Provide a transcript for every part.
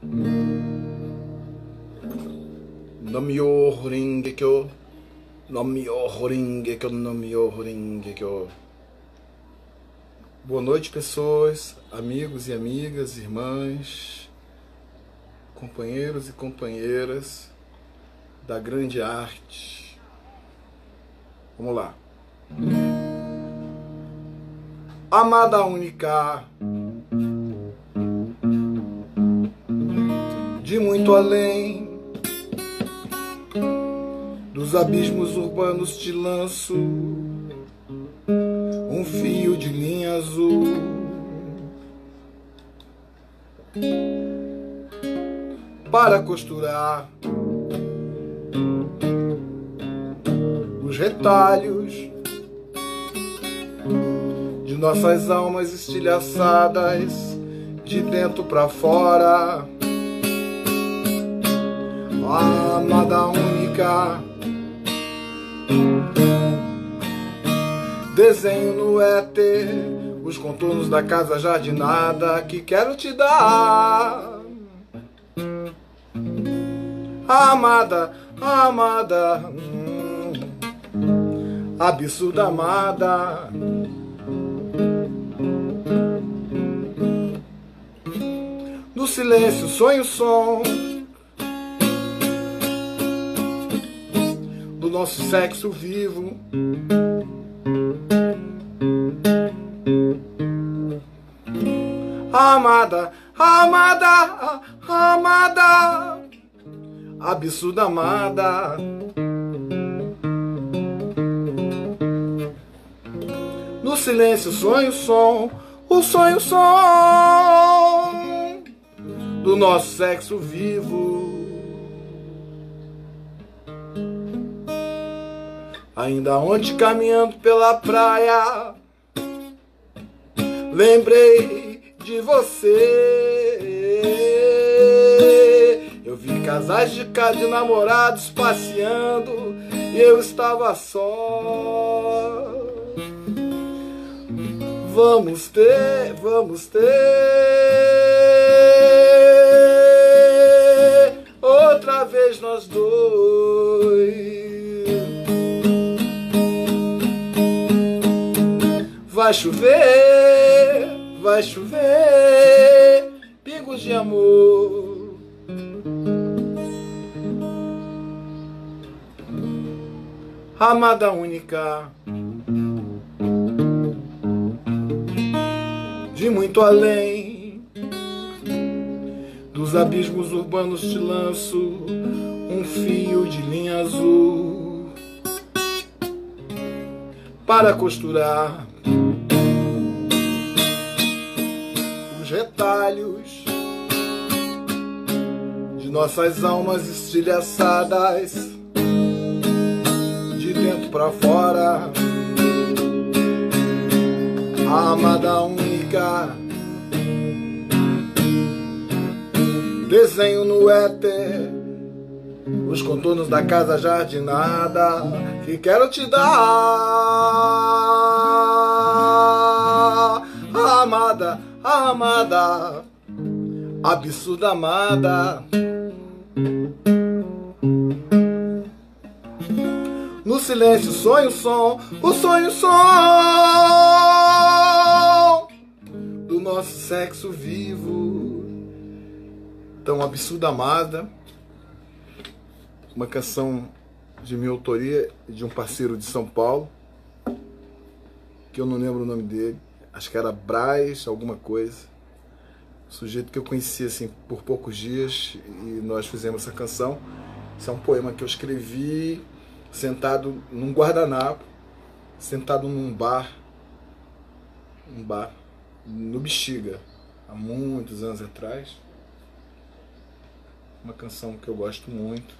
Nam-myoho Renge-kyo, Nam-myoho Renge-kyo, Nam-myoho Renge-kyo. Boa noite, pessoas, amigos e amigas, irmãs, companheiros e companheiras da grande arte. Vamos lá. Amada única, de muito além dos abismos urbanos te lanço um fio de linha azul para costurar os retalhos de nossas almas estilhaçadas de dentro para fora. Amada única, desenho no éter os contornos da casa jardinada que quero te dar. Amada, amada, absurda amada, no silêncio sonho som do nosso sexo vivo. Amada, amada, amada, absurda amada, no silêncio sonho som, o sonho som do nosso sexo vivo. Ainda ontem caminhando pela praia, lembrei de você. Eu vi casais de namorados passeando e eu estava só. Vamos ter outra vez nós dois. Vai chover, pingos de amor. Amada única, de muito além dos abismos urbanos te lanço um fio de linha azul para costurar os retalhos de nossas almas estilhaçadas de dentro para fora. Amada única, desenho no éter os contornos da casa jardinada que quero te dar. Amada, amada, absurda amada, no silêncio sonho som, o sonho som do nosso sexo vivo. Tão absurda amada, uma canção de minha autoria e de um parceiro de São Paulo, que eu não lembro o nome dele, acho que era Braz, alguma coisa. Sujeito que eu conheci assim por poucos dias e nós fizemos essa canção. Isso é um poema que eu escrevi sentado num guardanapo, sentado num bar no Bexiga, há muitos anos atrás. Uma canção que eu gosto muito.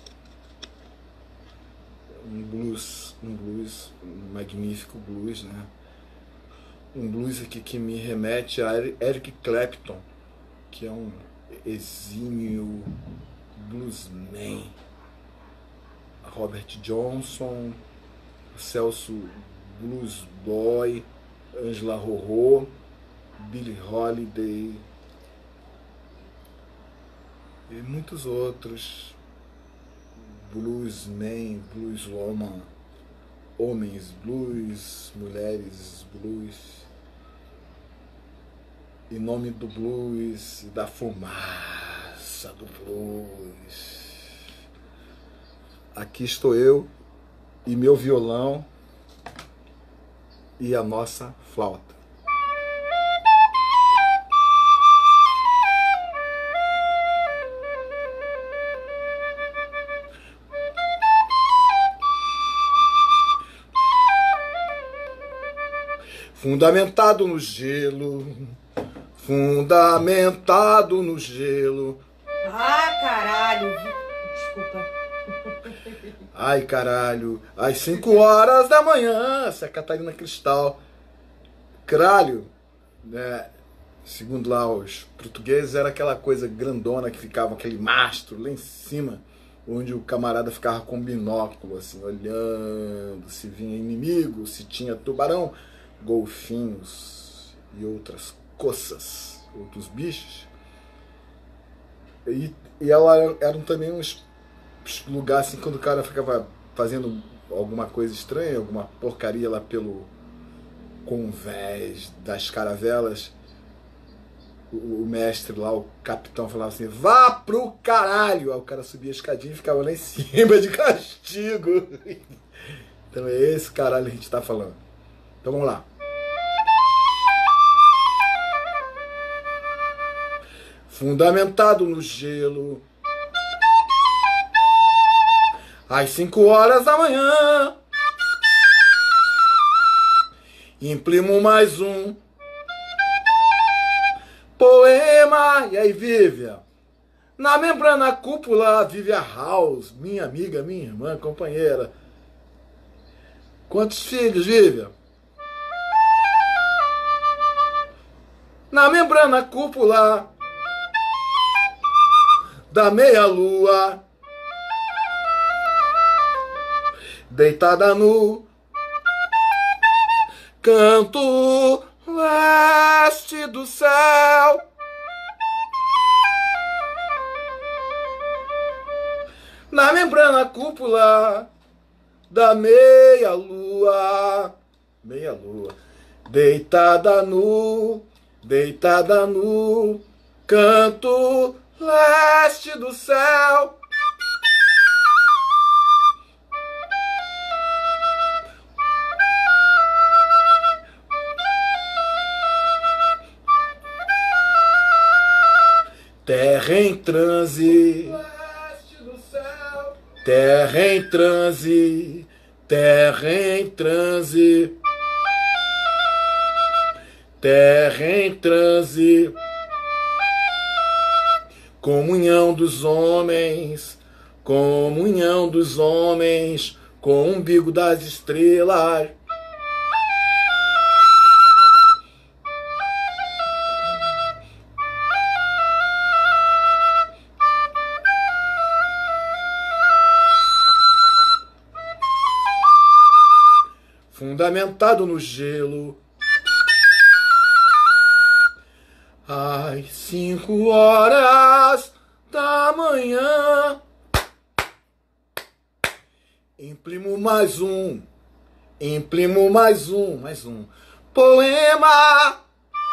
Um blues magnífico blues, né? Um blues aqui que me remete a Eric Clapton, que é um exímio bluesman. Robert Johnson, Celso Blues Boy, Angela Rorô, Billie Holiday, e muitos outros, bluesmen, blueswoman, homens blues, mulheres blues, em nome do blues e da fumaça do blues. Aqui estou eu e meu violão e a nossa flauta. Fundamentado no gelo, fundamentado no gelo. Ah, caralho! Desculpa. Ai, caralho, às 5 horas da manhã, essa é a Catarina Cristal. Caralho, né? Segundo lá os portugueses, era aquela coisa grandona que ficava, aquele mastro lá em cima, onde o camarada ficava com binóculo, assim, olhando se vinha inimigo, se tinha tubarão, golfinhos e outras coças, outros bichos. E ela eram também uns lugares assim, quando o cara ficava fazendo alguma coisa estranha, alguma porcaria lá pelo convés das caravelas, o mestre lá, o capitão, falava assim: vá pro caralho! Aí o cara subia a escadinha e ficava lá em cima de castigo. Então é esse caralho que a gente tá falando. Então vamos lá. Fundamentado no gelo, às 5 horas da manhã, imprimo mais um poema. E aí, Vivian? Na membrana cúpula, Vivian House, minha amiga, minha irmã, companheira. Quantos filhos, Vivian? Na membrana cúpula da meia-lua, deitada no canto leste do céu, na membrana cúpula da meia-lua, meia-lua, deitada no canto leste do céu. Terra em transe, terra em transe, terra em transe, terra em transe, comunhão dos homens, comunhão dos homens, com o umbigo das estrelas. Fundamentado no gelo, às 5 horas da manhã, imprimo mais um poema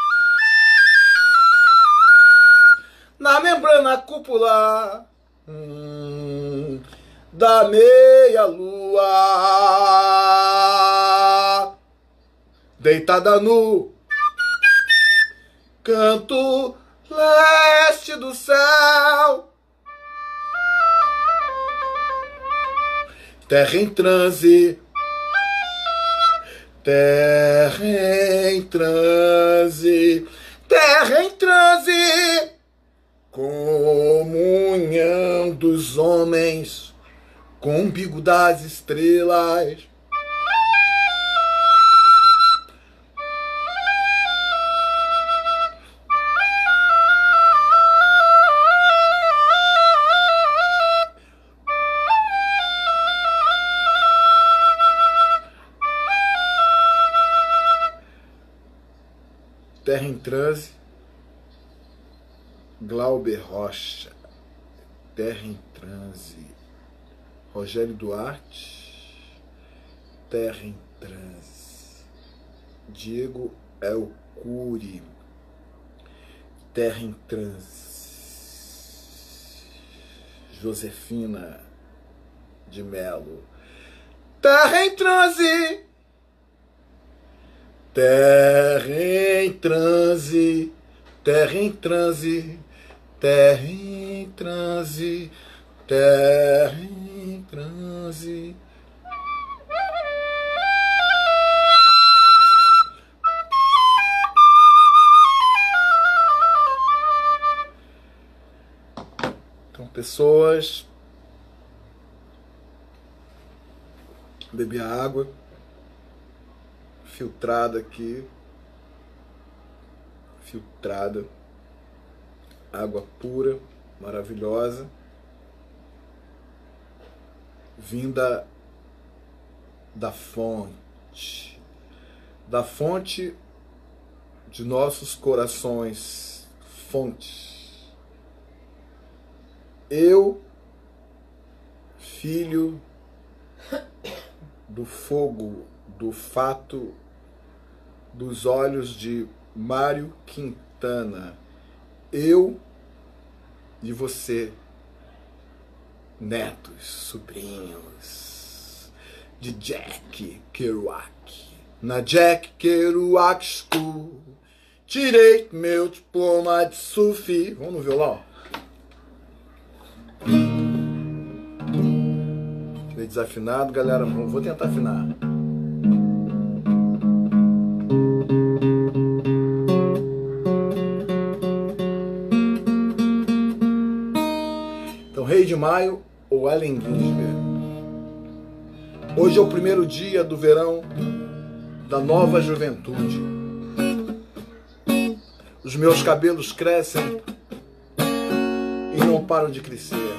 na membrana cúpula da meia-lua, deitada no canto leste do céu, terra em transe, terra em transe, terra em transe, comunhão dos homens, com o umbigo das estrelas. Terra em transe, Glauber Rocha. Terra em Transe. Rogério Duarte, Terra em Transe. Diego Elcuri, Terra em Transe. Josefina de Melo, Terra em Transe. Terra em Transe. Terra em Transe. Terra em Transe. Terra em Transe. Então, pessoas, beber água filtrada aqui, filtrada, água pura, maravilhosa, vinda da fonte de nossos corações, fonte. Eu, filho do fogo, do fato, dos olhos de Mário Quintana. Eu e você, netos, sobrinhos de Jack Kerouac. Na Jack Kerouac School, tirei meu diploma de surf. Vamos no violão? Meio desafinado, galera. Vou tentar afinar. Então, Rei de Maio ou Allen Ginsberg. Hoje é o primeiro dia do verão da nova juventude. Os meus cabelos crescem e não param de crescer.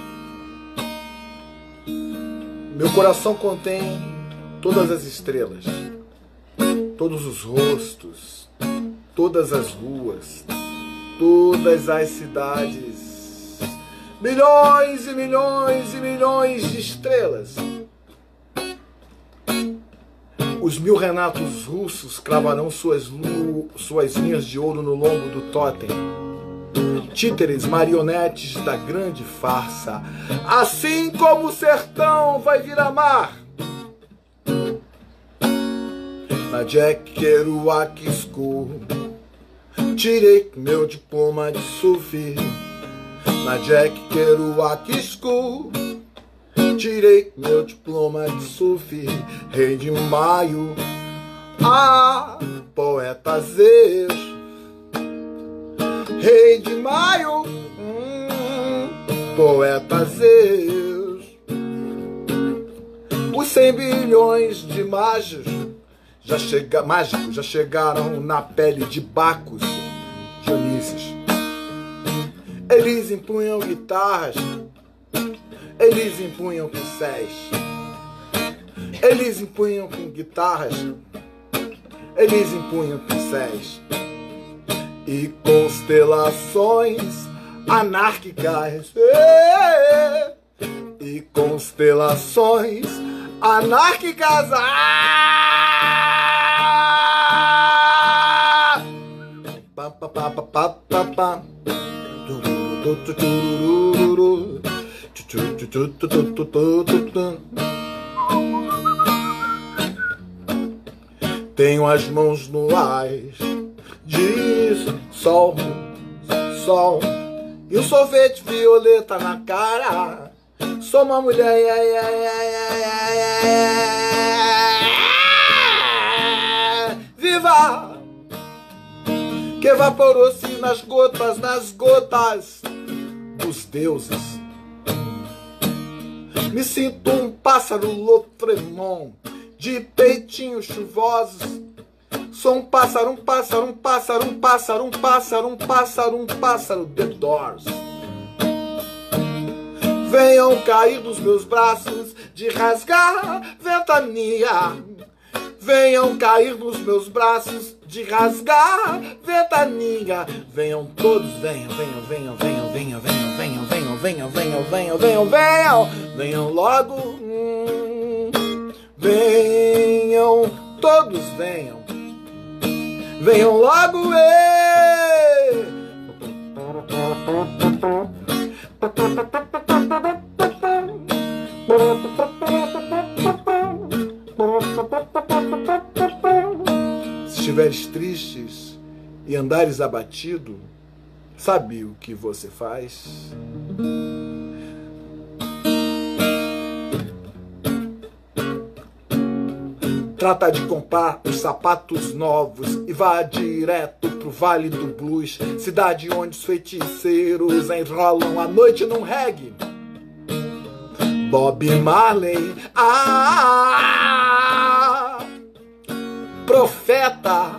Meu coração contém todas as estrelas, todos os rostos, todas as ruas, todas as cidades, milhões e milhões e milhões de estrelas. Os 1000 Renatos russos cravarão suas linhas de ouro no lombo do totem. Títeres, marionetes da grande farsa, assim como o sertão vai virar mar. Na Jack Kerouac School, tirei meu diploma de surf. Na Jack Kerouac School, tirei meu diploma de surf. Rei de Maio, poeta Zeus. Rei de Maio, poeta Zeus. Os 100 bilhões de mágicos já chegaram na pele de Bacos, Dionísios. Eles empunham guitarras, eles empunham pincéis, eles empunham com guitarras, eles empunham pincéis. E constelações anárquicas, e constelações anárquicas, tenho as mãos no ar, diz sol, sol, e um sorvete violeta na cara. Sou uma mulher, viva, que evaporou-se nas gotas dos deuses. Me sinto um pássaro Lotremont, de peitinhos chuvosos. Sou um pássaro, um pássaro, um pássaro, um pássaro, um pássaro, um pássaro, um pássaro, The Doors. Venham cair dos meus braços de rasgar ventania. Venham cair nos meus braços de rasgar ventania. Venham todos, venham, venham, venham, venham. venham, venham, venham, venham, venham, venham, venham, venham, venham, venham logo. Venham, todos venham. Venham logo, Se estiveres tristes e andares abatido, sabe o que você faz? Trata de comprar os sapatos novos e vá direto pro Vale do Blues, cidade onde os feiticeiros enrolam a noite num reggae. Bob Marley, Profeta,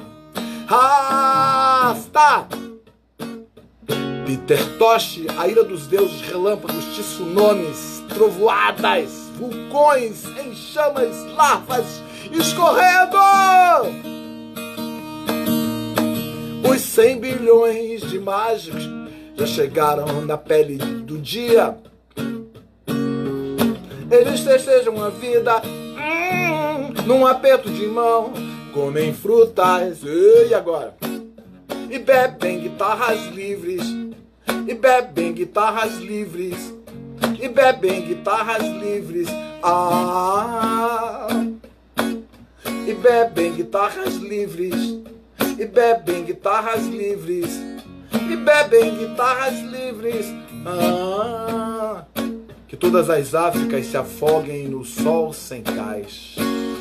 Rasta, Peter Tosh, a ira dos deuses, relâmpagos, tsunamis, trovoadas, vulcões em chamas, larvas escorrendo. Os 100 bilhões de mágicos já chegaram na pele do dia. Eles festejam a vida num aperto de mão, comem frutas, e agora? E bebem guitarras livres, e bebem guitarras livres, e bebem guitarras livres, e bebem guitarras livres, e bebem guitarras livres, e bebem guitarras livres, que todas as Áfricas se afoguem no sol sem cais.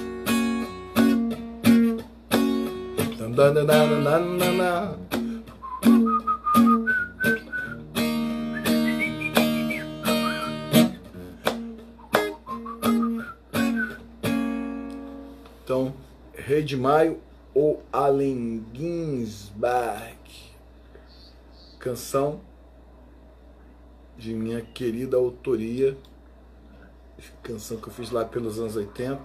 Então, Rei de Maio ou Allen Ginsberg, canção de minha querida autoria, canção que eu fiz lá pelos anos 80,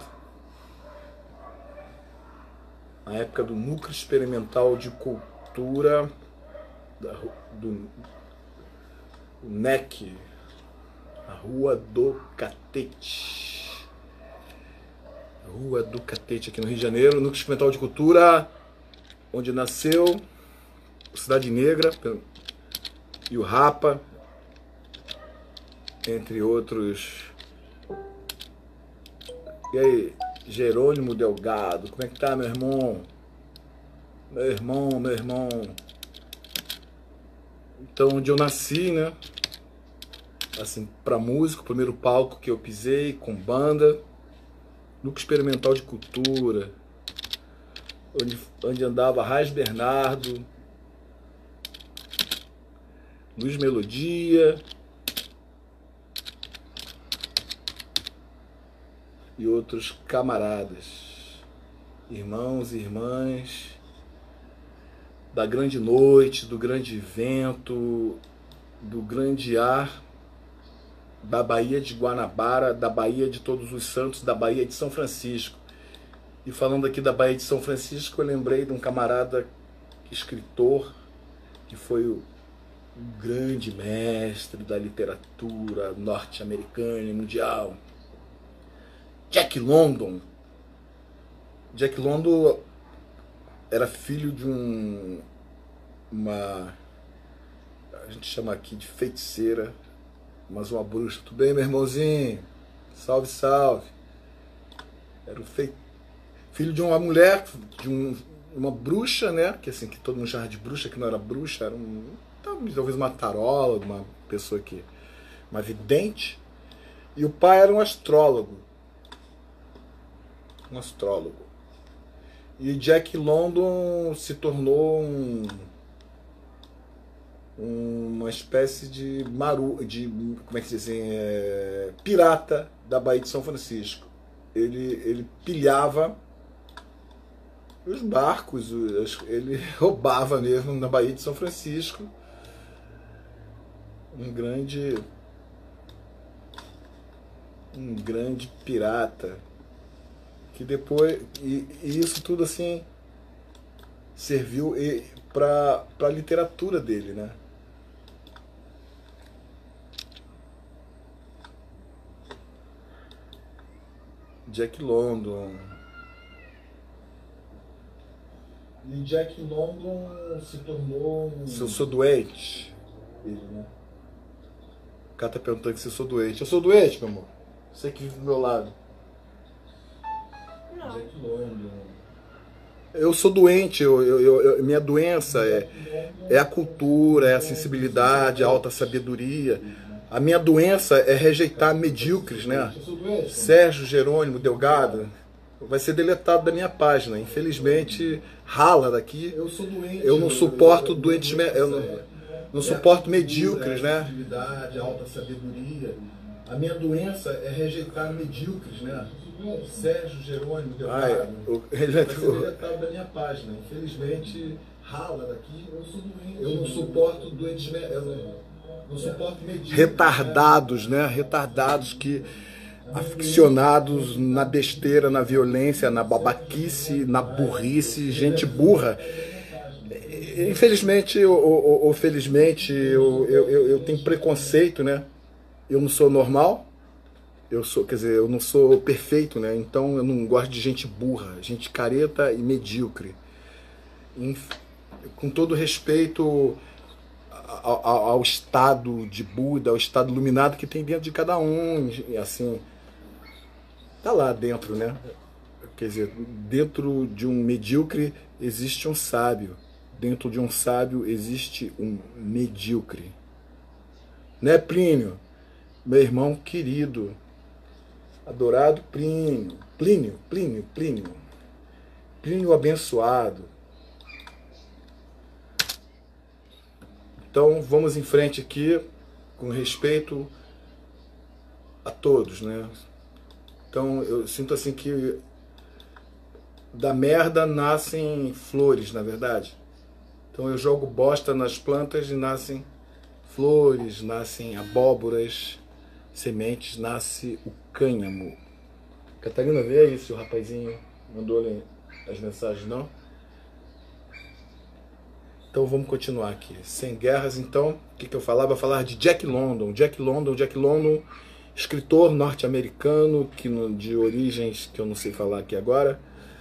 na época do Núcleo Experimental de Cultura do NEC, a Rua do Catete. Rua do Catete, aqui no Rio de Janeiro, Núcleo Experimental de Cultura, onde nasceu o Cidade Negra e o Rapa, entre outros. E aí, Jerônimo Delgado, como é que tá, meu irmão? Meu irmão. Então, onde eu nasci, né? Assim, pra música, o primeiro palco que eu pisei com banda, Núcleo Experimental de Cultura, onde andava Raiz Bernardo, Luiz Melodia e outros camaradas, irmãos e irmãs da grande noite, do grande vento, do grande ar, da Baía de Guanabara, da Baía de Todos os Santos, da Baía de São Francisco. E falando aqui da Baía de São Francisco, eu lembrei de um camarada escritor que foi o grande mestre da literatura norte-americana e mundial, Jack London. Jack London era filho de a gente chama aqui de feiticeira, mas uma bruxa. Tudo bem, meu irmãozinho? Salve, salve. Era filho de uma mulher, uma bruxa, né? Que assim, que todo mundo chamava de bruxa, que não era bruxa, era talvez uma tarola, uma pessoa uma vidente. E o pai era um astrólogo. E Jack London se tornou uma espécie de como é que se diz assim, pirata da Baía de São Francisco. Ele pilhava os barcos, ele roubava mesmo na Baía de São Francisco. Um grande pirata, que depois, e isso tudo assim serviu para a literatura dele, né? Jack London. E Jack London se tornou um... Se eu sou doente. Ele, né? O cara tá perguntando se eu sou doente. Eu sou doente, meu amor. Você que vive do meu lado. Não. Jack London. Eu sou doente, minha doença é a cultura, é a sensibilidade, a alta sabedoria. A minha doença é rejeitar medíocres, né? Eu sou doente. Sérgio Jerônimo Delgado vai ser deletado da minha página. Infelizmente, rala daqui. Eu sou doente. Eu não suporto doentes, eu não suporto medíocres, né? Sensibilidade, alta sabedoria. A minha doença é rejeitar medíocres, né? Sérgio Jerônimo Delgado vai ser deletado da minha página. Infelizmente, rala daqui. Eu sou doente. Eu não suporto doentes, eu não suporto medíocres. Retardados, né? Retardados que aficionados na besteira, na violência, na babaquice, na burrice, gente burra. Infelizmente ou felizmente eu tenho preconceito, né? Eu não sou normal, eu não sou perfeito, né? Então eu não gosto de gente burra, gente careta e medíocre. Com todo respeito ao estado de Buda, ao estado iluminado que tem dentro de cada um, assim, tá lá dentro, né? Quer dizer, dentro de um medíocre existe um sábio, dentro de um sábio existe um medíocre. Né, Plínio? Meu irmão querido, adorado Plínio, Plínio abençoado. Então vamos em frente aqui, com respeito a todos, né? Então eu sinto assim que da merda nascem flores, na verdade. Então eu jogo bosta nas plantas e nascem flores, nascem abóboras, sementes, nasce o cânhamo. Catarina, vê aí se o rapazinho mandou ler as mensagens, não? Então vamos continuar aqui. Sem guerras, então, o que eu falava? Eu falava de Jack London, escritor norte-americano, de origens que eu não sei falar aqui agora.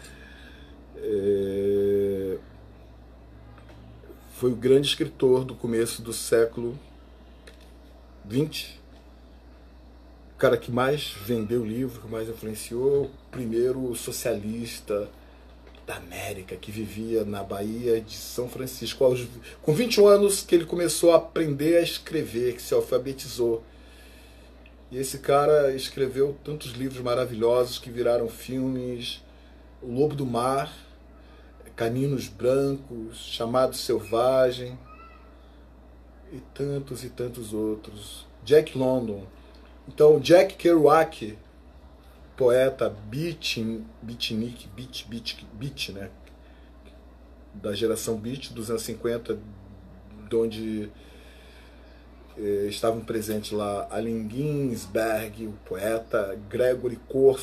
Foi o grande escritor do começo do século XX. O cara que mais vendeu livro, que mais influenciou, o primeiro socialista da América, que vivia na Baía de São Francisco. Com 21 anos que ele começou a aprender a escrever, que se alfabetizou. E esse cara escreveu tantos livros maravilhosos que viraram filmes: O Lobo do Mar, Caninos Brancos, Chamado Selvagem, e tantos outros. Jack London. Então, Jack Kerouac, poeta beatnik, né? Da geração beat, dos anos 50, de onde estavam presentes lá Allen Ginsberg, o poeta, Gregory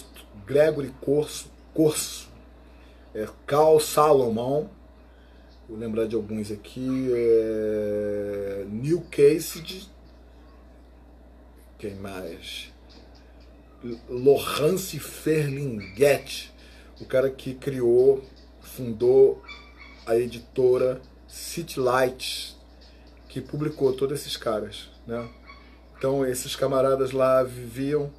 Corso, Carl Salomon, vou lembrar de alguns aqui, Neil Casey, quem mais? Laurence Ferlinghetti, o cara que fundou a editora City Lights, que publicou todos esses caras, né? Então esses camaradas lá viviam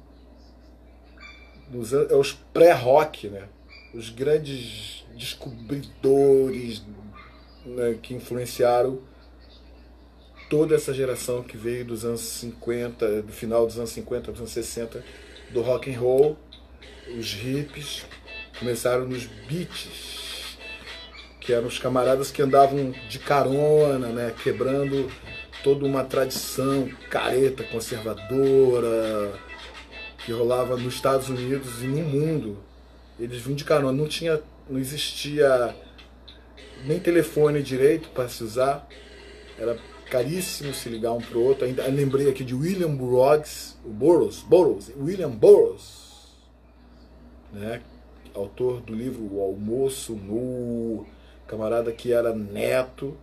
os pré-rock, né? Os grandes descobridores, né, que influenciaram toda essa geração que veio dos anos 50, do final dos anos 50, dos anos 60, do rock and roll. Os hippies começaram nos beats, que eram os camaradas que andavam de carona, né, quebrando toda uma tradição careta, conservadora, que rolava nos Estados Unidos e no mundo. Eles vinham de carona, não existia nem telefone direito para se usar, era caríssimo se ligar um para o outro. Ainda lembrei aqui de William Burroughs, William Burroughs, né? Autor do livro O Almoço Nu, camarada que era neto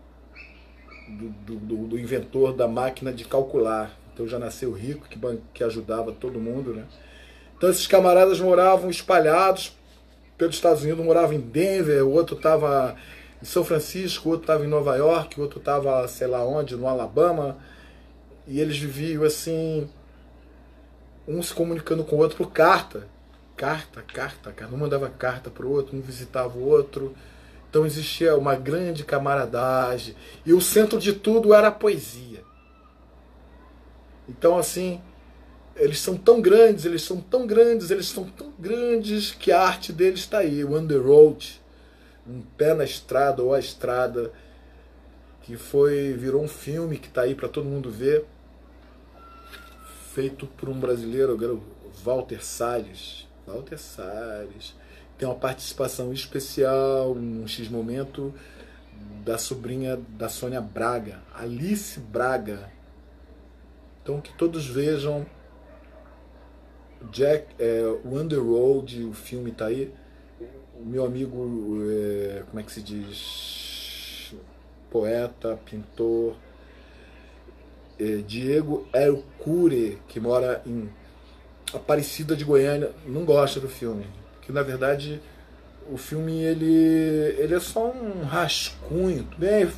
do inventor da máquina de calcular. Então já nasceu rico, que ajudava todo mundo, né? Então esses camaradas moravam espalhados pelos Estados Unidos, moravam em Denver, o outro estava em São Francisco, o outro estava em Nova York, o outro estava sei lá onde, no Alabama, e eles viviam assim, um se comunicando com o outro por carta. Carta. Um mandava carta para o outro, um visitava o outro. Então existia uma grande camaradagem. E o centro de tudo era a poesia. Então assim, eles são tão grandes que a arte deles está aí. O On the Road, um pé na estrada ou a estrada, que virou um filme que está aí para todo mundo ver. Feito por um brasileiro, Walter Salles. Tem uma participação especial num X-momento da sobrinha da Sônia Braga, Alice Braga. Então que todos vejam o On the Road, o filme tá aí. O meu amigo, como é que se diz? Poeta, pintor, Diego Ercure, que mora em Aparecida de Goiânia, não gosta do filme. Porque na verdade o filme ele é só um rascunho, tudo bem?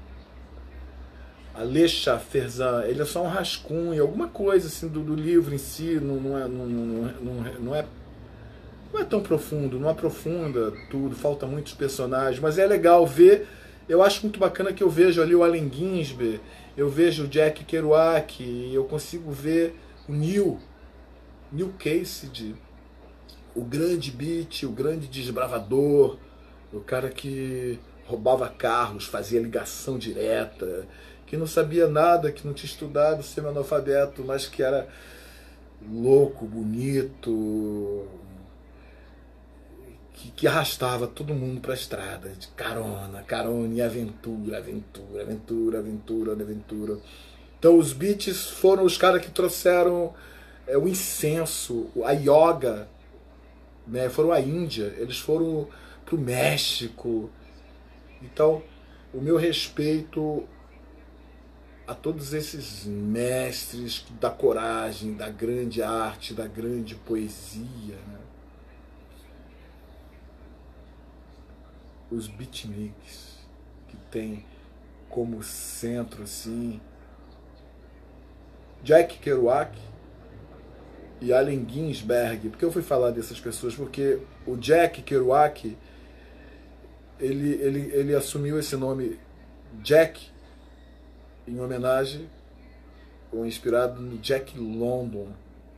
Alexa Ferzan, ele é só um rascunho, alguma coisa assim do livro em si, não é tão profundo, não aprofunda tudo, falta muitos personagens, mas é legal ver. Eu acho muito bacana que eu vejo ali o Allen Ginsberg, eu vejo o Jack Kerouac, eu consigo ver o Neil Cassidy, o grande beat, o grande desbravador, o cara que roubava carros, fazia ligação direta, que não sabia nada, que não tinha estudado, semi-analfabeto, mas que era louco, bonito, que arrastava todo mundo para a estrada, de carona, e aventura. Então os beats foram os caras que trouxeram o incenso, a yoga, né? Foram à Índia, eles foram para o México. Então, o meu respeito a todos esses mestres da coragem, da grande arte, da grande poesia, né? Os beatniks, que tem como centro assim Jack Kerouac e Allen Ginsberg. Por que eu fui falar dessas pessoas? Porque o Jack Kerouac, ele assumiu esse nome Jack em homenagem ou inspirado no Jack London,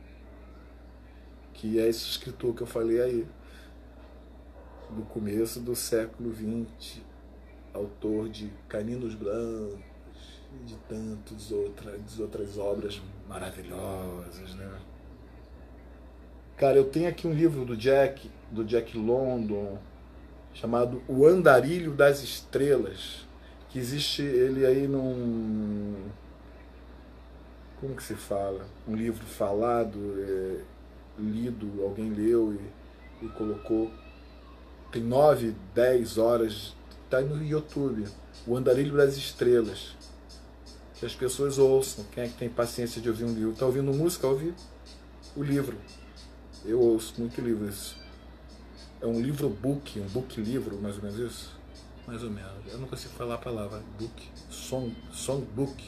que é esse escritor que eu falei aí, do começo do século XX, autor de Caninos Brancos e de tantas outras obras maravilhosas, né? Cara, eu tenho aqui um livro do Jack London, chamado O Andarilho das Estrelas, que existe ele aí como que se fala? Um livro falado, lido, alguém leu e colocou. Tem 9, 10 horas, tá no YouTube, O Andarilho das Estrelas. Que as pessoas ouçam, quem é que tem paciência de ouvir um livro? Tá ouvindo música? Ouve o livro. Eu ouço muito livro isso. É um livro-book, um book-livro, mais ou menos isso? Mais ou menos. Eu não consigo falar a palavra book. Songbook.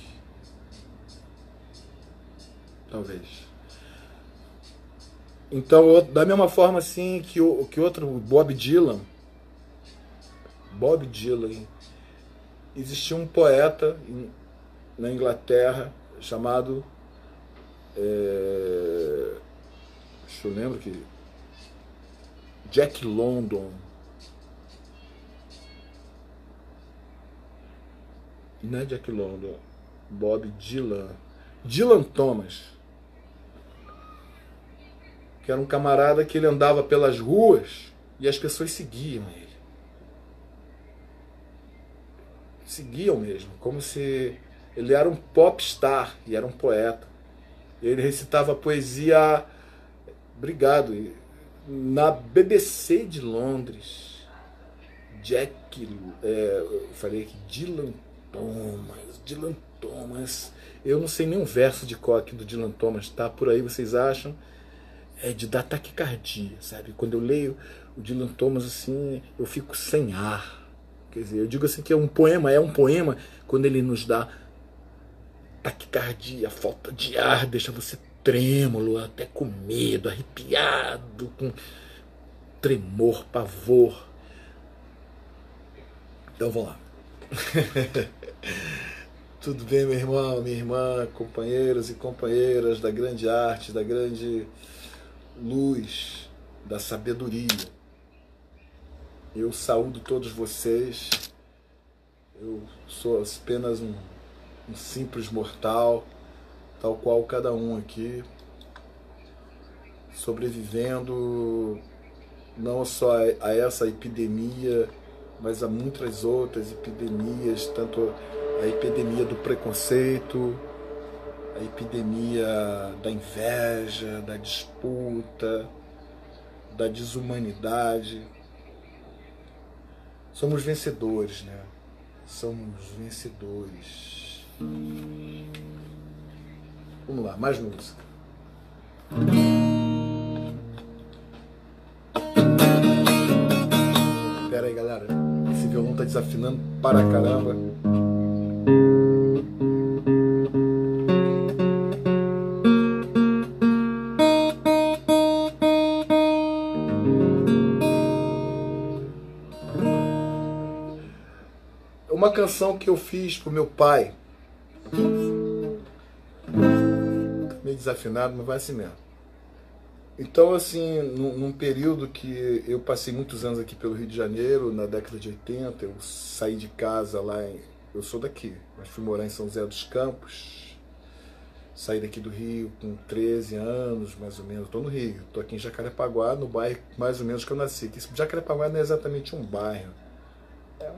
Talvez. Então, da mesma forma assim que outro, Bob Dylan, existia um poeta na Inglaterra chamado, deixa eu lembrar que Jack London. Não é Jack London, Bob Dylan. Dylan Thomas, que era um camarada que ele andava pelas ruas e as pessoas seguiam ele. Seguiam mesmo, como se ele era um popstar e era um poeta. Ele recitava poesia, obrigado, na BBC de Londres. Eu falei aqui, Dylan Thomas. Eu não sei nem um verso de cor aqui do Dylan Thomas, tá por aí, vocês acham? de dar taquicardia, sabe? Quando eu leio o Dylan Thomas, assim, eu fico sem ar. Quer dizer, eu digo assim que é um poema quando ele nos dá taquicardia, falta de ar, deixa você trêmulo, até com medo, arrepiado, com tremor, pavor. Então vamos lá. Tudo bem, meu irmão, minha irmã, companheiros e companheiras da grande arte, da grande luz, da sabedoria. Eu saúdo todos vocês. Eu sou apenas um simples mortal, tal qual cada um aqui, sobrevivendo não só a essa epidemia, mas a muitas outras epidemias, tanto a epidemia do preconceito, a epidemia da inveja, da disputa, da desumanidade. Somos vencedores, né? Somos vencedores. Vamos lá, mais música. Pera aí, galera. Esse violão tá desafinando para caramba. Uma canção que eu fiz pro meu pai. Meio desafinado, mas vai assim mesmo. Então, assim, num período que eu passei muitos anos aqui pelo Rio de Janeiro, na década de 80, eu saí de casa lá, eu sou daqui, mas fui morar em São José dos Campos, saí daqui do Rio com 13 anos, mais ou menos, estou no Rio, estou aqui em Jacarepaguá, no bairro mais ou menos que eu nasci. Que Jacarepaguá não é exatamente um bairro, é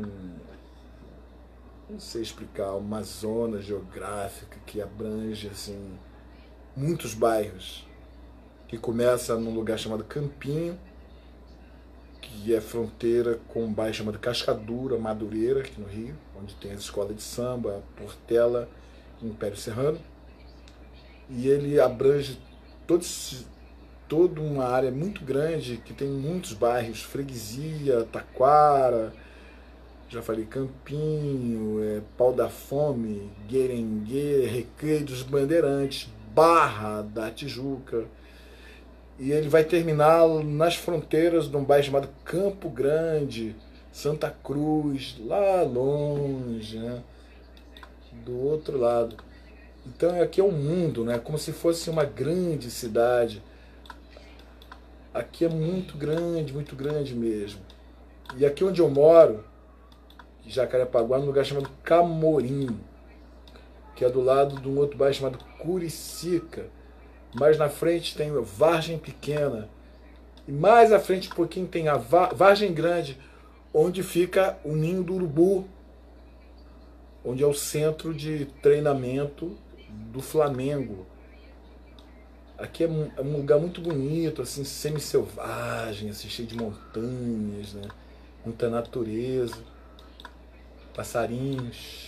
não sei explicar, uma zona geográfica que abrange, assim, muitos bairros, que começa num lugar chamado Campinho, que é fronteira com um bairro chamado Cascadura, Madureira, aqui no Rio, onde tem as escolas de samba, Portela e Império Serrano. E ele abrange toda uma área muito grande, que tem muitos bairros, Freguesia, Taquara, já falei Campinho, Pau da Fome, Guerengue, Recreio dos Bandeirantes, Barra da Tijuca. E ele vai terminar nas fronteiras de um bairro chamado Campo Grande, Santa Cruz, lá longe, né? Do outro lado. Então aqui é um mundo, né? Como se fosse uma grande cidade. Aqui é muito grande mesmo. E aqui onde eu moro, em Jacarepaguá, num lugar chamado Camorim, que é do lado de um outro bairro chamado Curicica. Mais na frente tem a Vargem Pequena. E mais à frente um pouquinho tem a Vargem Grande, onde fica o Ninho do Urubu, onde é o centro de treinamento do Flamengo. Aqui é um lugar muito bonito, assim, semi-selvagem, assim, cheio de montanhas, né? Muita natureza, passarinhos,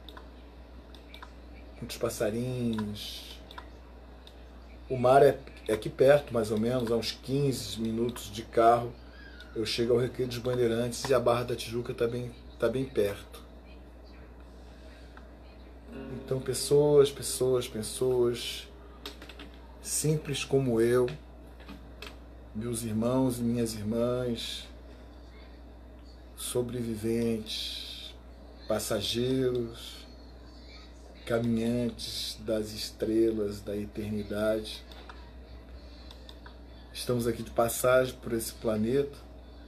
muitos passarinhos. O mar é aqui perto, mais ou menos, a uns 15 minutos de carro. Eu chego ao Recreio dos Bandeirantes e a Barra da Tijuca tá bem perto. Então, pessoas simples como eu, meus irmãos e minhas irmãs, sobreviventes, passageiros, caminhantes das estrelas, da eternidade. Estamos aqui de passagem por esse planeta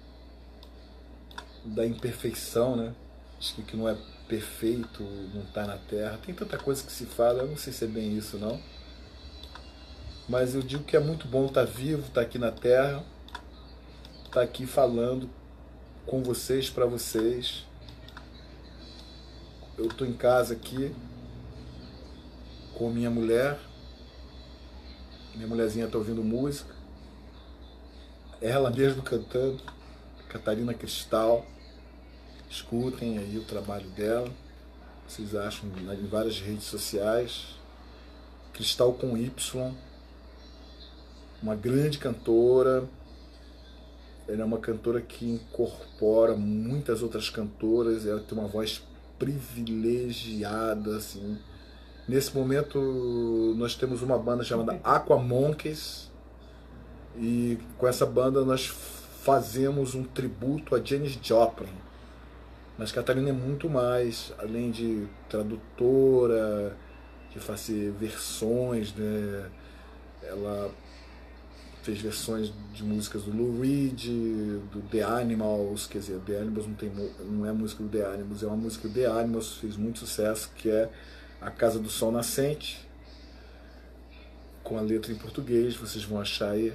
da imperfeição, né? Acho que o que não é perfeito não está na Terra. Tem tanta coisa que se fala, eu não sei se é bem isso não. Mas eu digo que é muito bom estar vivo, estar aqui na Terra, estar aqui falando com vocês, para vocês. Eu estou em casa aqui com minha mulher. Minha mulherzinha está ouvindo música. Ela mesmo cantando, Catarina Cristal. Escutem aí o trabalho dela. Vocês acham em várias redes sociais. Cristal com Y. uma grande cantora. Ela é uma cantora que incorpora muitas outras cantoras. Ela tem uma voz privilegiada, assim. Nesse momento nós temos uma banda chamada Aqua Monkeys, e com essa banda nós fazemos um tributo a Janis Joplin. Mas Catarina é muito mais, além de tradutora, de fazer versões, né? Ela fez versões de músicas do Lou Reed, do The Animals, quer dizer, The Animals não é música do The Animals, é uma música do The Animals, fez muito sucesso, que é A Casa do Sol Nascente, com a letra em português, vocês vão achar aí.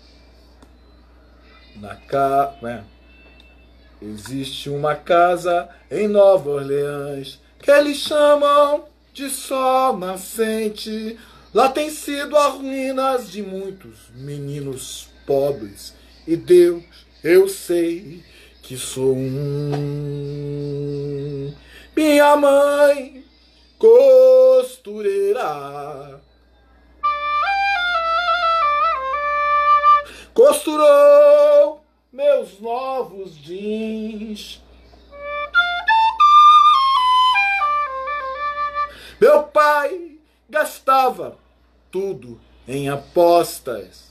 Existe uma casa em Nova Orleans que eles chamam de Sol Nascente. Lá tem sido as ruínas de muitos meninos pobres. E Deus, eu sei que sou um. Minha mãe, costureira, costurou meus novos jeans. Meu pai gastava tudo em apostas,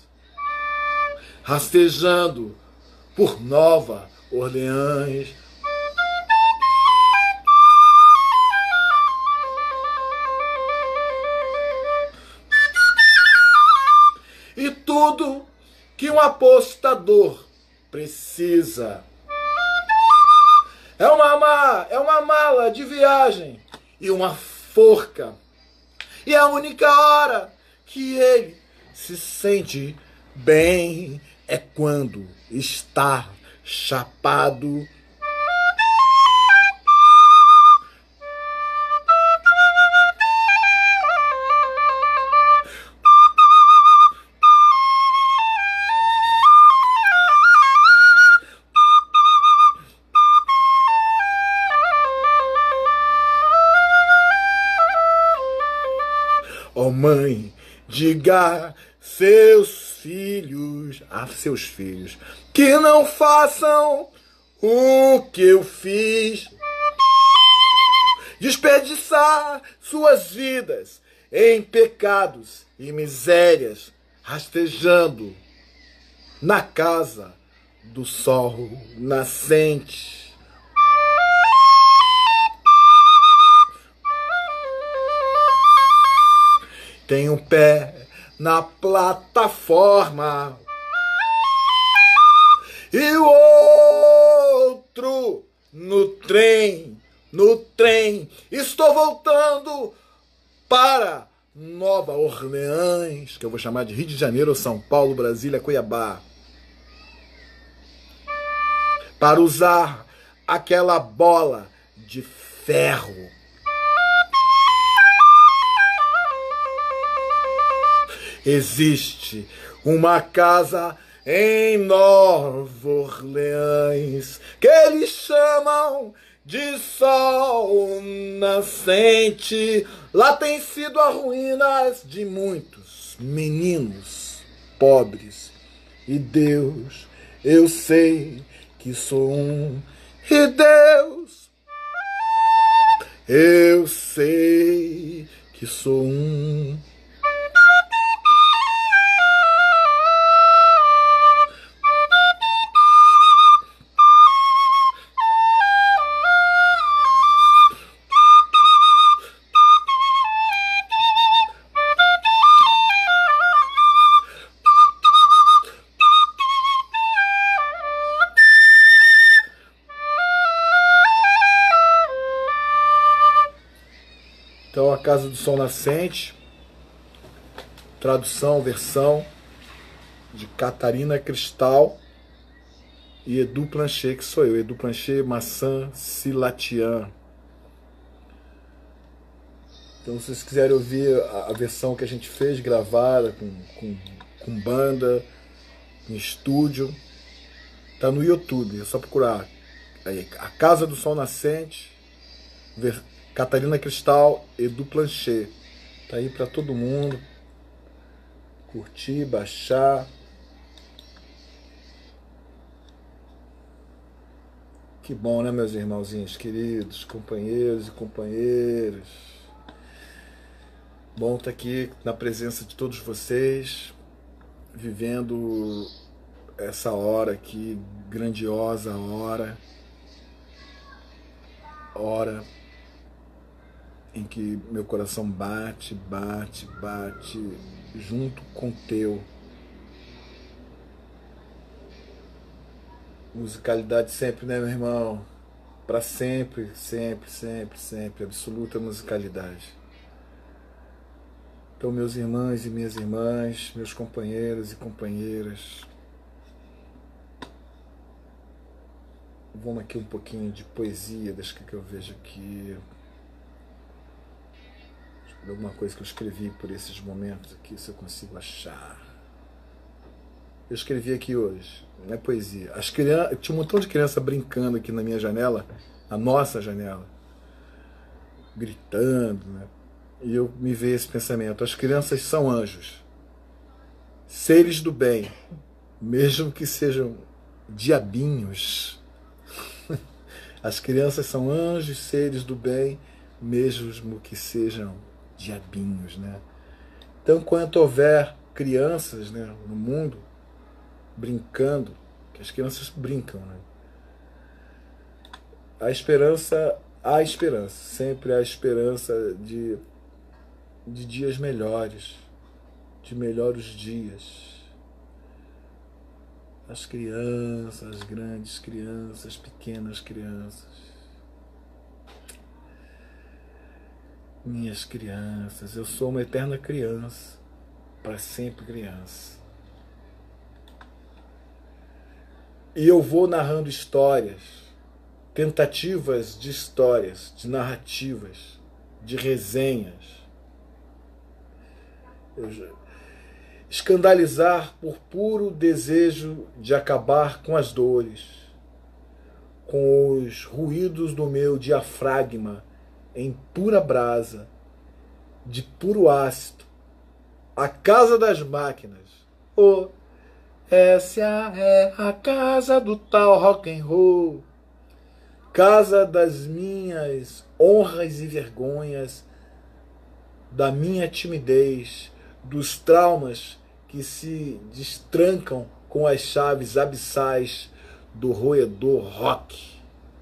rastejando por Nova Orleans. E tudo que um apostador precisa é uma mala de viagem e uma forca. E a única hora que ele se sente bem é quando está chapado. Ó mãe, diga a seus filhos que não façam o que eu fiz, desperdiçar suas vidas em pecados e misérias, rastejando na casa do sol nascente. Tem um pé na plataforma e o outro no trem. Estou voltando para Nova Orleans, que eu vou chamar de Rio de Janeiro, São Paulo, Brasília, Cuiabá, para usar aquela bola de ferro. Existe uma casa em Nova Orleans que eles chamam de Sol Nascente. Lá tem sido as ruínas de muitos meninos pobres. E Deus, eu sei que sou um. E Deus, eu sei que sou um. Então, A Casa do Sol Nascente, tradução, versão de Catarina Cristal e Edu Planchet, que sou eu, Edu Planchet Massan Silatian. Então, se vocês quiserem ouvir a versão que a gente fez, gravada, com banda, em estúdio, tá no YouTube, é só procurar aí, A Casa do Sol Nascente, Catarina Cristal, Edu Planchet. Tá aí para todo mundo. curtir, baixar. Que bom, né, meus irmãozinhos queridos, companheiros e companheiras. Bom estar aqui na presença de todos vocês, vivendo essa hora aqui, grandiosa hora em que meu coração bate, bate, bate junto com o teu. Musicalidade sempre, né, meu irmão? Para sempre, sempre, sempre, sempre, absoluta musicalidade. Então, meus irmãos e minhas irmãs, meus companheiros e companheiras, vamos aqui um pouquinho de poesia, deixa que eu vejo aqui. Deixa eu ver alguma coisa que eu escrevi por esses momentos aqui, se eu consigo achar. Eu escrevi aqui hoje, não é poesia. Tinha um montão de criança brincando aqui na minha janela, na nossa janela, gritando, né? E eu me veio esse pensamento: as crianças são anjos, seres do bem, mesmo que sejam diabinhos. As crianças são anjos, seres do bem, mesmo que sejam diabinhos, né? Então, enquanto houver crianças, né, no mundo brincando, que as crianças brincam, né? Há esperança, sempre há esperança de dias melhores, de melhores dias. As crianças, as grandes crianças, as pequenas crianças. Minhas crianças, eu sou uma eterna criança, para sempre criança. E eu vou narrando histórias, tentativas de histórias, de narrativas, de resenhas. Escandalizar por puro desejo de acabar com as dores, com os ruídos do meu diafragma em pura brasa, de puro ácido, a casa das máquinas. Oh, essa é a casa do tal rock and roll, casa das minhas honras e vergonhas, da minha timidez, dos traumas que se destrancam com as chaves abissais do roedor rock.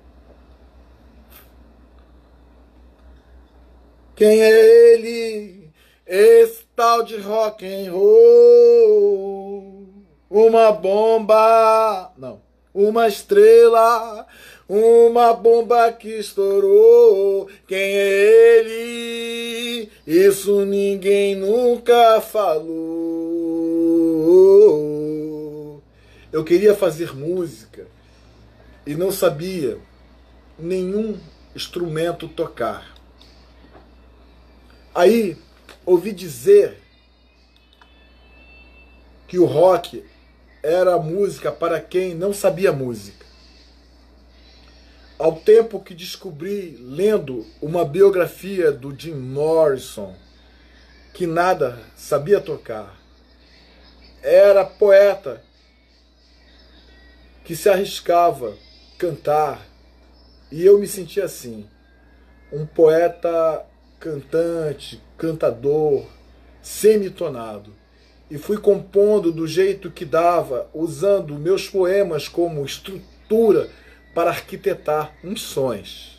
Quem é ele? Esse tal de rock and roll? Uma bomba, não, uma estrela, uma bomba que estourou. Quem é ele? Isso ninguém nunca falou. Eu queria fazer música e não sabia nenhum instrumento tocar. Aí ouvi dizer que o rock era música para quem não sabia música. Ao tempo que descobri, lendo uma biografia do Jim Morrison, que nada sabia tocar. Era poeta que se arriscava a cantar, e eu me sentia assim, um poeta cantante, cantador, semitonado. E fui compondo do jeito que dava, usando meus poemas como estrutura para arquitetar uns sons.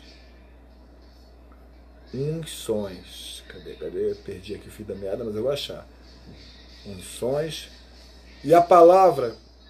Uns sons. Cadê? Perdi aqui o fio da meada, mas eu vou achar. Uns sons. E a palavra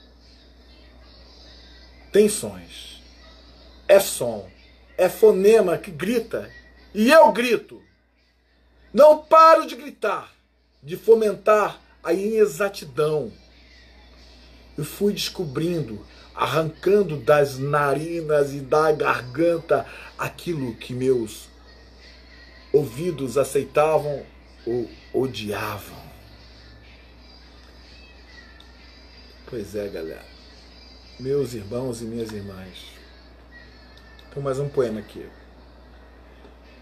tem sons. É som. É fonema que grita. E eu grito. Não paro de gritar, de fomentar a inexatidão. Eu fui descobrindo, arrancando das narinas e da garganta aquilo que meus ouvidos aceitavam ou odiavam. Pois é, galera. Meus irmãos e minhas irmãs. Então, mais um poema aqui.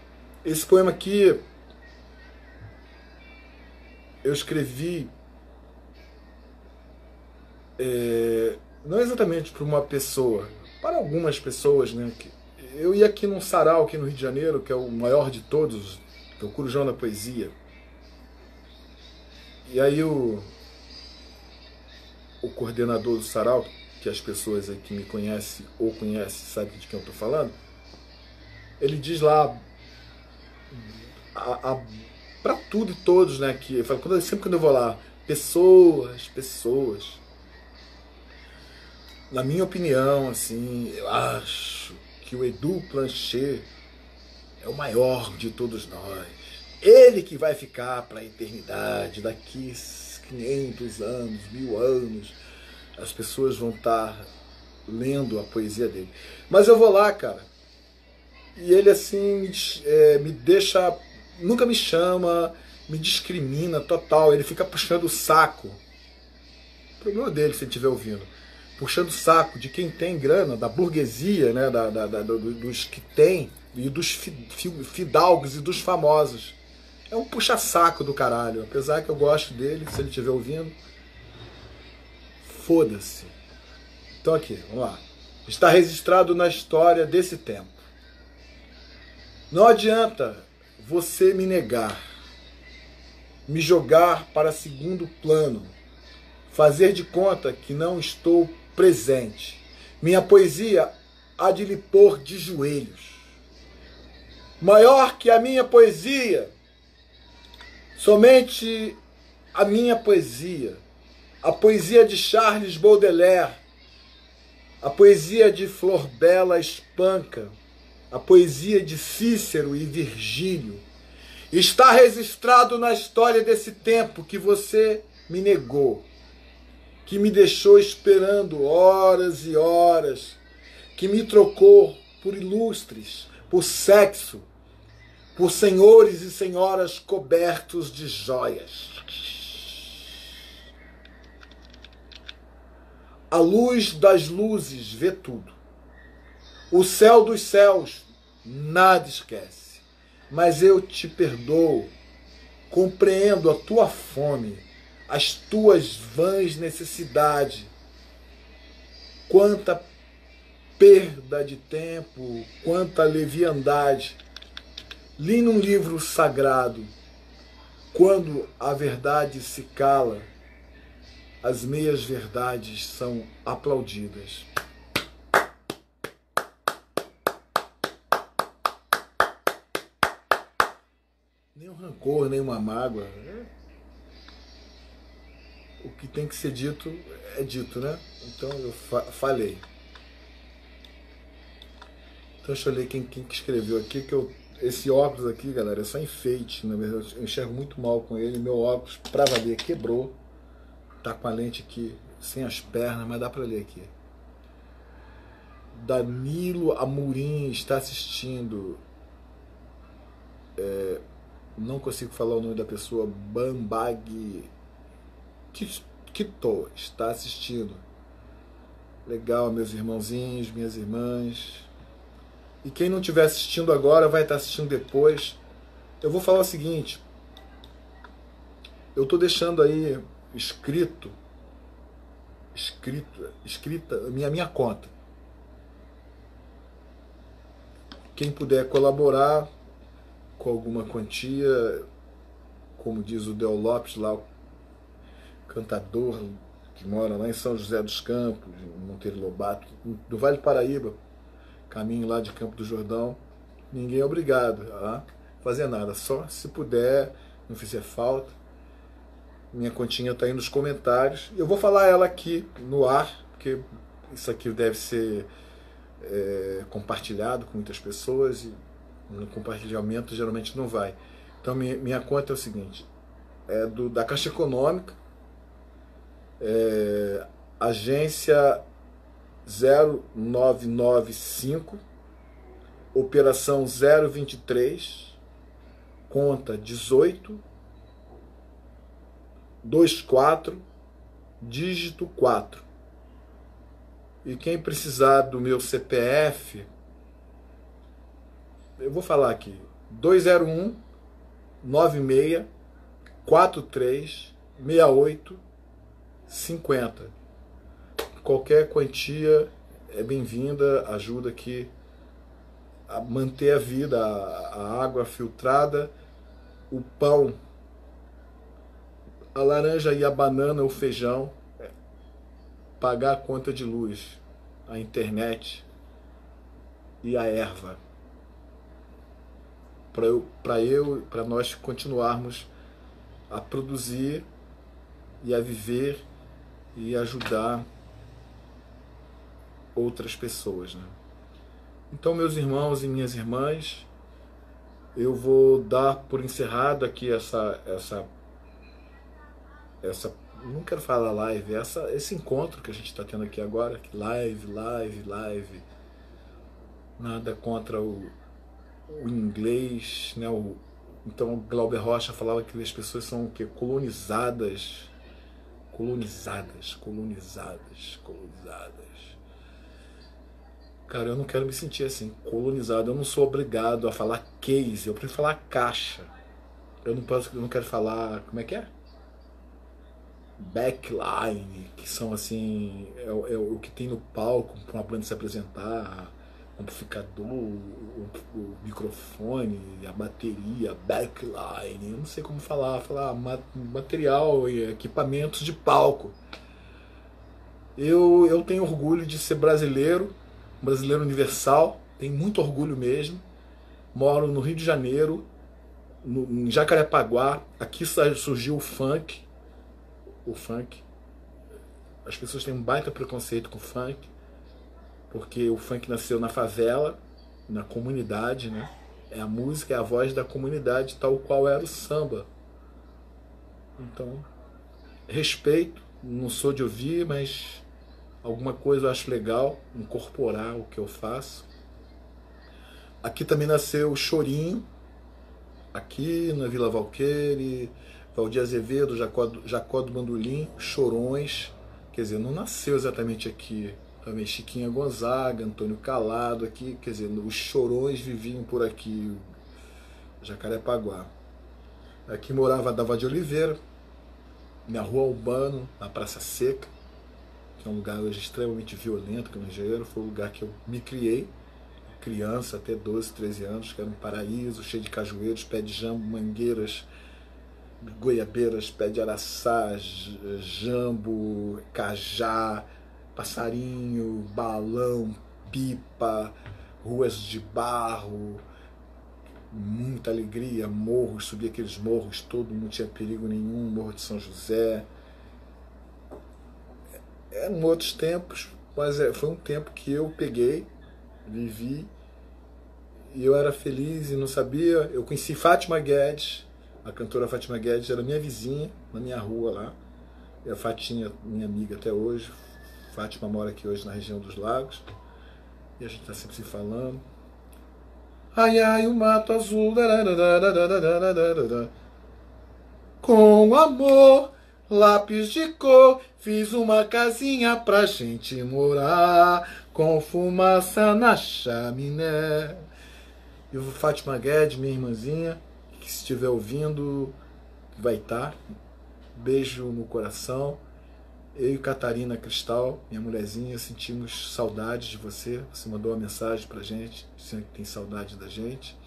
Esse poema aqui eu escrevi não exatamente para uma pessoa, para algumas pessoas, né? Eu ia aqui num sarau aqui no Rio de Janeiro, que é o maior de todos, que é o Corujão da Poesia. E aí o coordenador do sarau, que as pessoas aí que me conhecem ou conhecem sabem de quem eu estou falando, ele diz lá para tudo e todos, né? Que eu falo, sempre quando eu vou lá, pessoas. Na minha opinião, assim, eu acho que o Edu Plancher é o maior de todos nós. Ele que vai ficar para a eternidade, daqui 500 anos, 1000 anos, as pessoas vão estar lendo a poesia dele. Mas eu vou lá, cara, e ele assim me deixa, nunca me chama, me discrimina total, ele fica puxando o saco. O problema dele, se ele estiver ouvindo. Puxando o saco de quem tem grana, da burguesia, né, dos que tem, e dos fidalgos e dos famosos. É um puxa-saco do caralho. Apesar que eu gosto dele, se ele estiver ouvindo, foda-se. Então aqui, vamos lá. Está registrado na história desse tempo. Não adianta você me negar, me jogar para segundo plano, fazer de conta que não estou presente. Minha poesia há de lhe pôr de joelhos. Maior que a minha poesia, somente a minha poesia, a poesia de Charles Baudelaire, a poesia de Florbela Espanca, a poesia de Cícero e Virgílio, está registrado na história desse tempo que você me negou, que me deixou esperando horas e horas, que me trocou por ilustres, por sexo, por senhores e senhoras cobertos de joias. A luz das luzes vê tudo. O céu dos céus nada esquece. Mas eu te perdoo, compreendo a tua fome, as tuas vãs necessidades. Quanta perda de tempo, quanta leviandade. Li num livro sagrado, quando a verdade se cala, as meias verdades são aplaudidas. Nem um rancor, nem uma mágoa. O que tem que ser dito é dito, né? Então eu falei. Então deixa eu ler quem escreveu aqui, esse óculos aqui, galera, é só enfeite, na verdade. Eu enxergo muito mal com ele. Meu óculos, pra valer, quebrou. Tá com a lente aqui, sem as pernas, mas dá pra ler aqui. Danilo Amorim está assistindo. Não consigo falar o nome da pessoa. Bambag Kito está assistindo. Legal, meus irmãozinhos, minhas irmãs. E quem não estiver assistindo agora vai estar assistindo depois. Eu vou falar o seguinte. Eu estou deixando aí escrita minha conta. Quem puder colaborar com alguma quantia, como diz o Del Lopes lá, o cantador que mora lá em São José dos Campos, em Monteiro Lobato, do Vale do Paraíba, caminho lá de Campo do Jordão, ninguém é obrigado a fazer nada, só se puder, não fizer falta. Minha continha está aí nos comentários. Eu vou falar ela aqui no ar, porque isso aqui deve ser compartilhado com muitas pessoas e no compartilhamento geralmente não vai. Então minha conta é o seguinte, é da Caixa Econômica, agência 0995, operação 023, conta 18 24, dígito 4. E quem precisar do meu CPF, eu vou falar aqui, 201 96 43 68 50. qualquer quantia é bem-vinda, ajuda aqui a manter a vida, a água filtrada, o pão, a laranja e a banana, o feijão, pagar a conta de luz, a internet e a erva. Para nós continuarmos a produzir e a viver e ajudar outras pessoas, né? Então, meus irmãos e minhas irmãs, eu vou dar por encerrado aqui essa não quero falar live, esse encontro que a gente está tendo aqui agora, live, nada contra o inglês, né? Então o Glauber Rocha falava que as pessoas são o quê? Colonizadas. Cara, eu não quero me sentir assim, colonizado. Eu não sou obrigado a falar case, eu prefiro falar caixa. Eu não quero falar, como é que é? Backline, que são assim, é o que tem no palco para uma banda se apresentar, amplificador, o microfone, a bateria, backline, eu não sei como falar material e equipamentos de palco. Eu tenho orgulho de ser brasileiro universal, tenho muito orgulho mesmo. Moro no Rio de Janeiro, em Jacarepaguá, aqui surgiu o funk. As pessoas têm um baita preconceito com o funk, porque o funk nasceu na favela, na comunidade, né? É a música, é a voz da comunidade, tal qual era o samba. Então, respeito, não sou de ouvir, mas alguma coisa eu acho legal, incorporar o que eu faço. Aqui também nasceu o chorinho, aqui na Vila Valqueire, Valdir Azevedo, Jacó do Bandolim, Chorões, quer dizer, não nasceu exatamente aqui. Também Chiquinha Gonzaga, Antônio Calado aqui, quer dizer, os Chorões viviam por aqui, Jacarepaguá. Aqui morava Dava de Oliveira, na Rua Albano, na Praça Seca, que é um lugar hoje extremamente violento, que no Rio de Janeiro foi o lugar que eu me criei, criança, até 12, 13 anos, que era um paraíso, cheio de cajueiros, pé de jambo, mangueiras, goiabeiras, pé de araçá, jambo, cajá, passarinho, balão, pipa, ruas de barro, muita alegria, morros, subia aqueles morros, todo não tinha perigo nenhum, Morro de São José. Eram outros tempos, mas foi um tempo que eu peguei, vivi, e eu era feliz e não sabia. Eu conheci Fátima Guedes, a cantora Fátima Guedes era minha vizinha, na minha rua lá, e a Fatinha, minha amiga até hoje. Fátima mora aqui hoje na região dos Lagos, e a gente está sempre se falando. Ai, ai, o mato azul, com amor, lápis de cor, fiz uma casinha pra gente morar, com fumaça na chaminé. E Fátima Guedes, minha irmãzinha, que se estiver ouvindo, vai estar. Beijo no coração. Eu e Catarina Cristal, minha mulherzinha, sentimos saudade de você. Você mandou uma mensagem pra gente, dizendo que tem saudade da gente.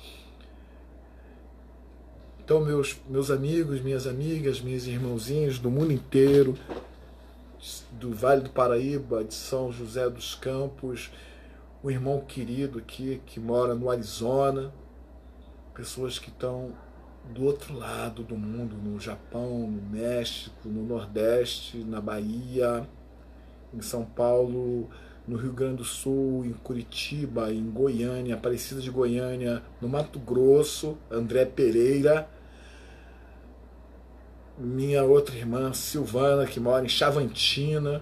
Então, meus amigos, minhas amigas, meus irmãozinhos do mundo inteiro, do Vale do Paraíba, de São José dos Campos, um irmão querido aqui, que mora no Arizona, pessoas que estão do outro lado do mundo, no Japão, no México, no Nordeste, na Bahia, em São Paulo, no Rio Grande do Sul, em Curitiba, em Goiânia, Aparecida de Goiânia, no Mato Grosso, André Pereira, minha outra irmã Silvana, que mora em Chavantina,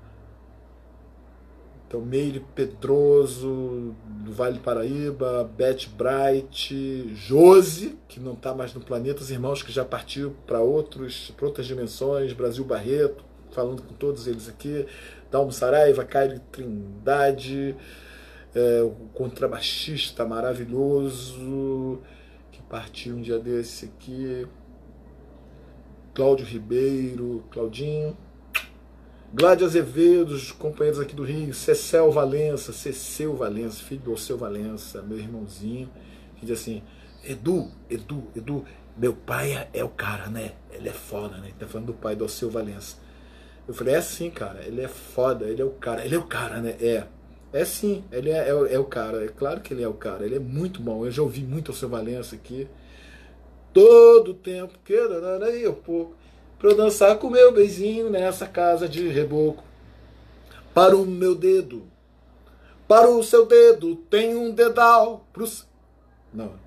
então Meire Pedroso, do Vale do Paraíba, Beth Bright, Josi, que não está mais no planeta, os irmãos que já partiu para outras dimensões, Brasil Barreto, falando com todos eles aqui, Dalmo Saraiva, Caio Trindade, o contrabaixista maravilhoso, que partiu um dia desse aqui, Cláudio Ribeiro, Claudinho, Gládio Azevedo, os companheiros aqui do Rio, Cecel Valença, filho do Alceu Valença, meu irmãozinho, que diz assim, Edu, meu pai é o cara, né? Ele é foda, né? Tá falando do pai do Alceu Valença. Eu falei, é sim, cara, ele é foda, ele é o cara, né? É sim, ele é o cara, é claro que ele é o cara, ele é muito bom, eu já ouvi muito Alceu Valença aqui, todo tempo, que eu pouco, pra eu dançar com meu beijinho nessa casa de reboco. Para o meu dedo, para o seu dedo, tem um dedal pros... Não.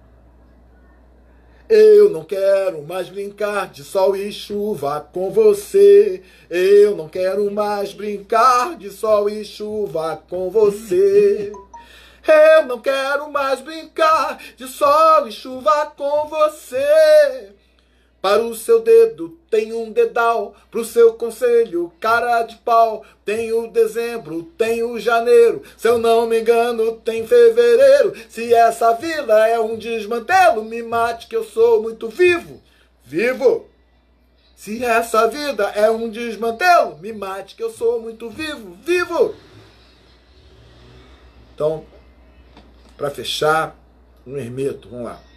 Eu não quero mais brincar de sol e chuva com você. Eu não quero mais brincar de sol e chuva com você. Eu não quero mais brincar de sol e chuva com você. Para o seu dedo tem um dedal, pro seu conselho cara de pau. Tem o dezembro, tem o janeiro, se eu não me engano tem fevereiro. Se essa vida é um desmantelo, me mate que eu sou muito vivo. Vivo! Se essa vida é um desmantelo, me mate que eu sou muito vivo. Vivo! Então, para fechar, um hermeto, vamos lá.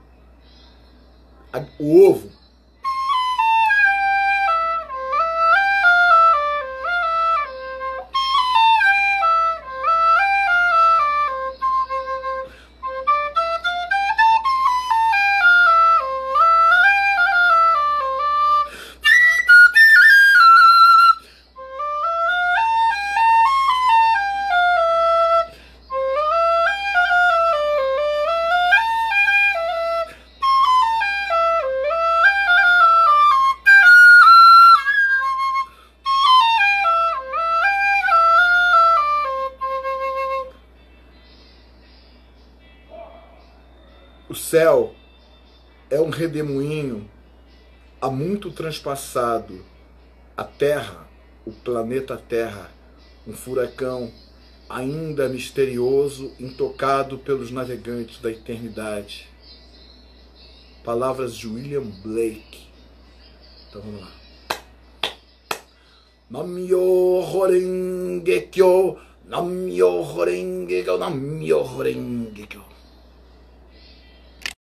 O ovo. O céu é um redemoinho há muito transpassado. A Terra, o planeta Terra, um furacão ainda misterioso, intocado pelos navegantes da eternidade. Palavras de William Blake. Então vamos lá. Namyo Horenge Kyo, Namyo Horenge Kyo, Namyo Horenge Kyo.